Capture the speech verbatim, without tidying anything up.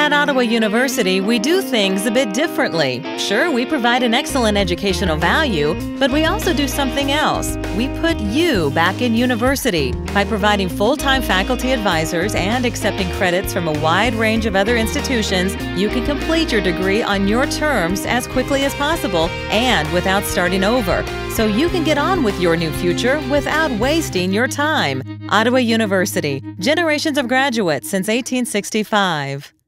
At Ottawa University, we do things a bit differently. Sure, we provide an excellent educational value, but we also do something else. We put you back in university by providing full-time faculty advisors and accepting credits from a wide range of other institutions. You can complete your degree on your terms as quickly as possible and without starting over, so you can get on with your new future without wasting your time. Ottawa University, generations of graduates since eighteen sixty-five.